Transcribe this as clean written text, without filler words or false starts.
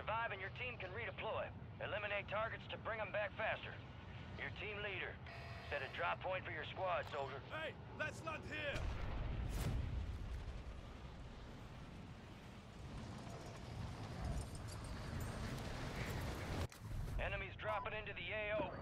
survive and your team can redeploy. Eliminate targets to bring them back faster. Your team leader. Set a drop point for your squad, soldier. Hey, let's land here! Enemies dropping into the AO.